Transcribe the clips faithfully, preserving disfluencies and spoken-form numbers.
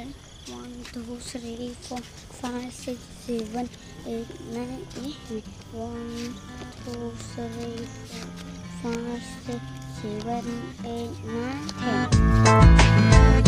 one, two, three, four, five, six, seven, eight, nine, eight. One, two, three, four, five, six, seven, eight, nine, ten.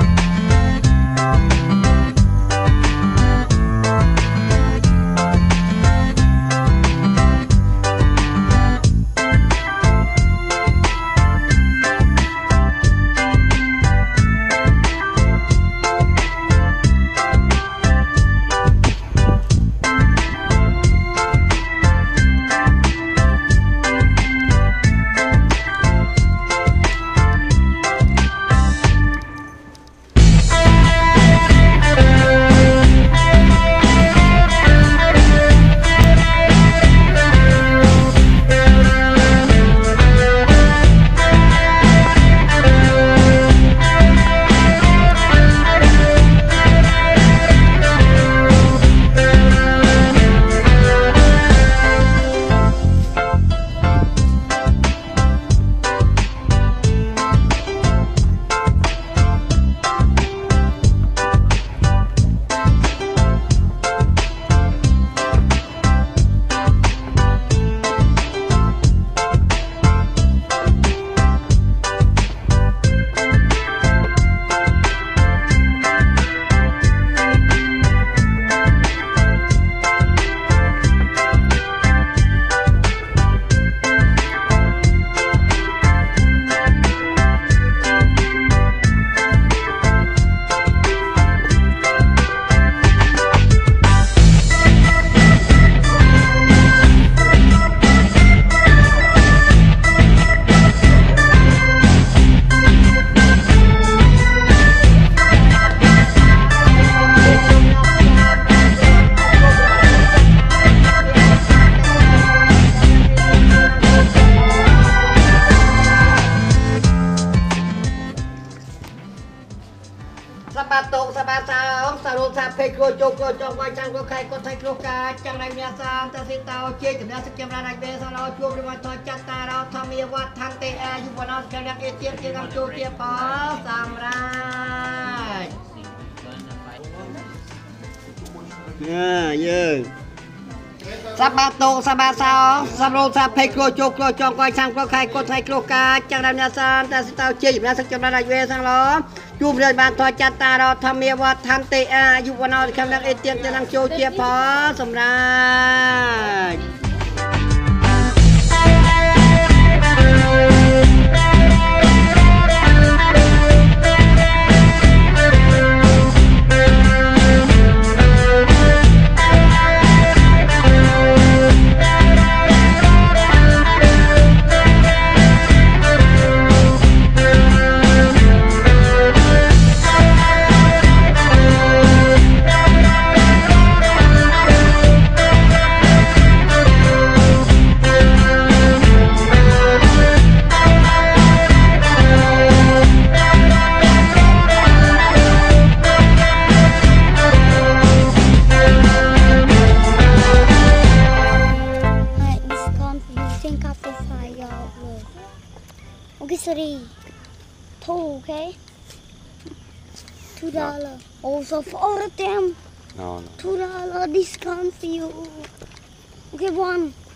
Sabato, sabatao, salo sape kro joko jong wai chang kro khai ko thai kro ka chang nai mya san ta si tao che kem ya skem ra nai be sa lo chuo ri ma tho chat ta rao tham ye wat tham te a yu wa no chang yak e tien ke gam chu tie pa sam rai nha yeah Sabato, sabatao, salo sape kro joko jong wai chang kro khai ko thai kro ka chang nai mya san ta si tao che kem ya skem ra nai be sa lo chú rơi bàn thoại chặt ta đó tham mê vật tham tê a dù vào nào khám đăng ế tiêm cho năng châu chia phó xong ra Okay, sorry. Two, okay? Two dollar. Also for all of them. No, no. Two dollar discount for you. Okay, one.